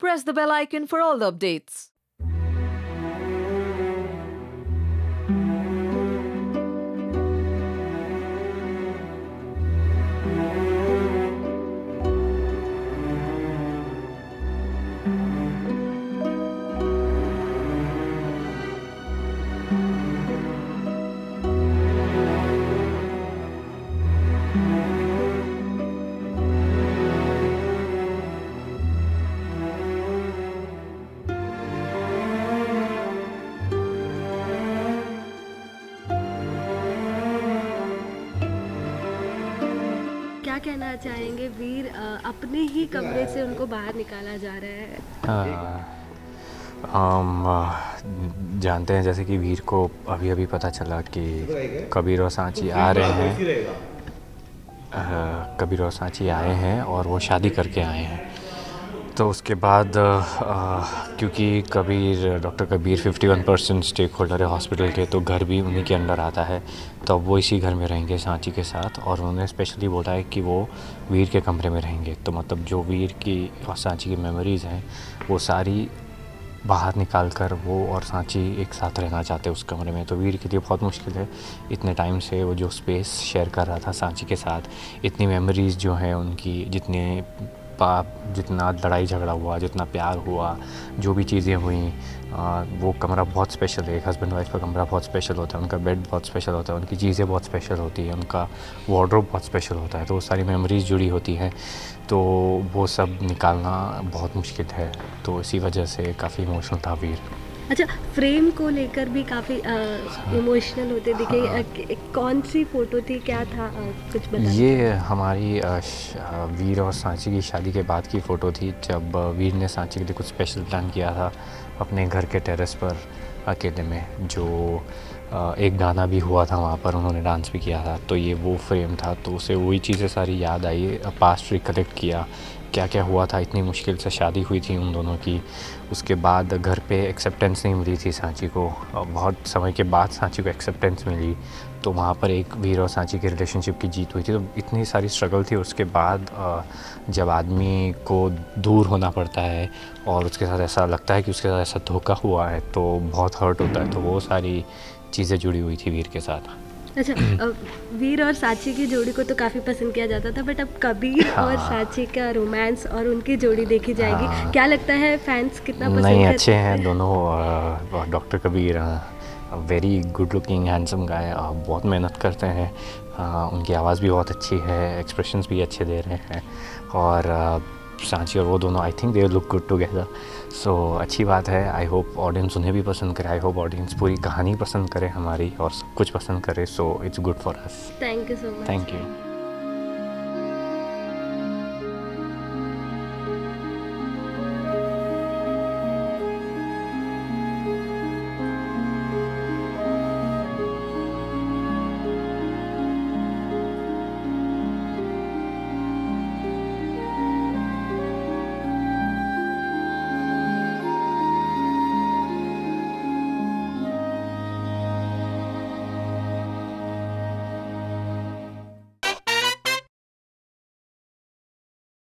press the bell icon for all the updates. क्या कहना चाहेंगे वीर, अपने ही कमरे से उनको बाहर निकाला जा रहा है। हम जानते हैं जैसे कि वीर को अभी अभी पता चला कि कबीर और सांची आ रहे हैं। कबीर और सांची आए हैं और वो शादी करके आए हैं। तो उसके बाद क्योंकि डॉक्टर कबीर 51% स्टेक होल्डर है हॉस्पिटल के, तो घर भी उन्हीं के अंडर आता है। तो अब वो इसी घर में रहेंगे सांची के साथ, और उन्होंने स्पेशली बोला है कि वो वीर के कमरे में रहेंगे। तो मतलब जो वीर की और सांची की मेमोरीज़ हैं वो सारी बाहर निकाल कर वो और सांची एक साथ रहना चाहते हैं उस कमरे में। तो वीर के लिए बहुत मुश्किल है, इतने टाइम से वो जो स्पेस शेयर कर रहा था सांची के साथ, इतनी मेमोरीज़ जो हैं उनकी, जितना लड़ाई झगड़ा हुआ, जितना प्यार हुआ, जो भी चीज़ें हुई, वो कमरा बहुत स्पेशल है। एक हस्बैंड वाइफ का कमरा बहुत स्पेशल होता है, उनका बेड बहुत स्पेशल होता है, उनकी चीज़ें बहुत स्पेशल होती हैं, उनका वार्डरोब बहुत स्पेशल होता है। तो वो सारी मेमोरीज़ जुड़ी होती हैं, तो वो सब निकालना बहुत मुश्किल है। तो इसी वजह से काफ़ी इमोशनल था वीर। अच्छा, फ्रेम को लेकर भी काफ़ी इमोशनल होते दिखे। हाँ। कौन सी फ़ोटो थी, क्या था, कुछ बताइए। ये हमारी वीर और सांची की शादी के बाद की फ़ोटो थी, जब वीर ने सांची के लिए कुछ स्पेशल प्लान किया था अपने घर के टेरेस पर अकेले में। जो एक गाना भी हुआ था वहाँ पर, उन्होंने डांस भी किया था। तो ये वो फ्रेम था, तो उसे वही चीज़ें सारी याद आई, पास्ट रिकलेक्ट किया, क्या क्या हुआ था। इतनी मुश्किल से शादी हुई थी उन दोनों की। उसके बाद घर पे एक्सेप्टेंस नहीं मिली थी सांची को, बहुत समय के बाद सांची को एक्सेप्टेंस मिली। तो वहाँ पर एक वीर और सांची की रिलेशनशिप की जीत हुई थी। तो इतनी सारी स्ट्रगल थी। उसके बाद जब आदमी को दूर होना पड़ता है और उसके साथ ऐसा लगता है कि उसके साथ ऐसा धोखा हुआ है, तो बहुत हर्ट होता है। तो वो सारी चीज़ें जुड़ी हुई थी वीर के साथ। अच्छा, वीर और सांची की जोड़ी को तो काफ़ी पसंद किया जाता था, बट अब कबीर और सांची का रोमांस और उनकी जोड़ी देखी जाएगी। क्या लगता है फैंस कितना पसंद नहीं, अच्छे हैं दोनों। Doctor Kabir very good looking handsome guy, बहुत मेहनत करते हैं। उनकी आवाज़ भी बहुत अच्छी है, एक्सप्रेशंस भी अच्छे दे रहे हैं। और सांची और वो दोनों, I think they look good together. So अच्छी बात है। आई होप ऑडियंस उन्हें भी पसंद करे। आई होप ऑडियंस पूरी कहानी पसंद करे हमारी, और सब कुछ पसंद करे। So it's good for us. Thank you so much. Thank you.